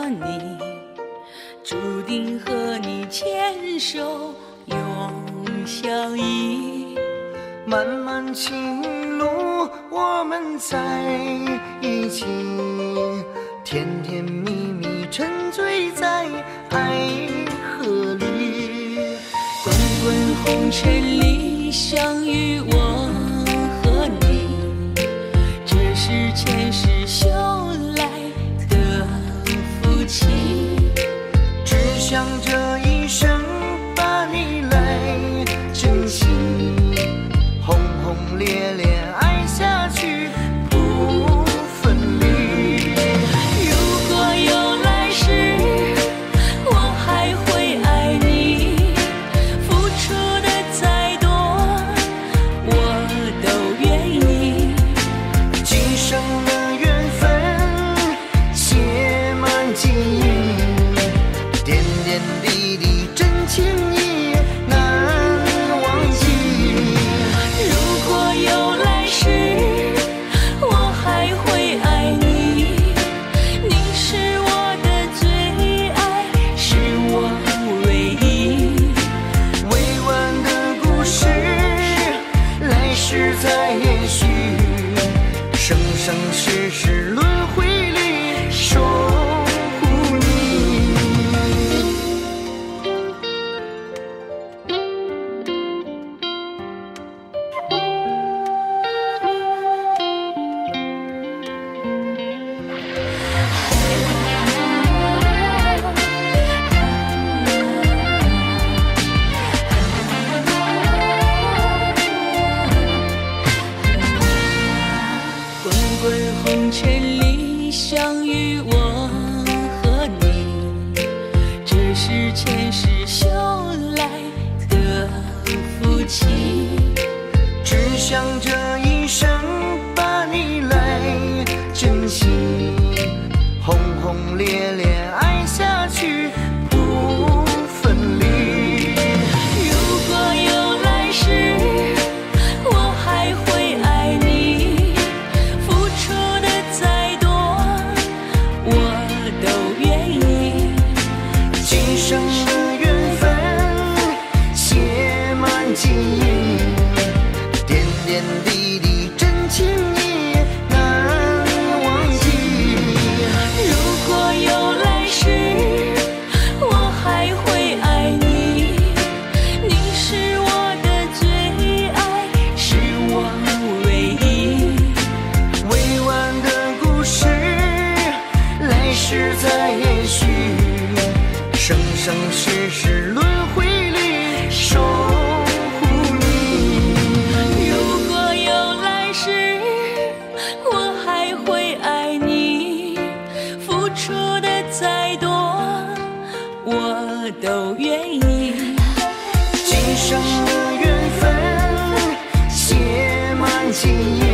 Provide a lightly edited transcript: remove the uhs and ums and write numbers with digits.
你，注定和你牵手永相依。 漫漫情路，我们在一起，甜甜蜜蜜沉醉在爱河里。 滚滚红尘里相遇我和你，这是前世修来的福气。 只想这一生把你来珍惜，轰轰烈烈爱下去不分离。 如果有来世，我还会爱你，付出的再多我都愿意。 今生的缘分写满记忆，点点滴滴真情意难忘记。 如果有来世，我还会爱你，你是我的最爱，是我唯一。 未完的故事，来世再延续，生生世世轮回里守护你。 滚滚红尘里相遇我和你，这是前世修来的福气。 只想这一生把你来珍惜，轰轰烈烈爱下去不分离。 如果有来世，我还会爱你，付出的再多我都愿意。 今生的缘分写满记忆，点点滴滴真情意难忘记。 如果有来世，我还会爱你，你是我的最爱，是我唯一。 未完的故事，来世再延续，生生世世轮回里守护你。 如果有来世，我还会爱你，付出的再多我都愿意。 今生的缘分写满记忆。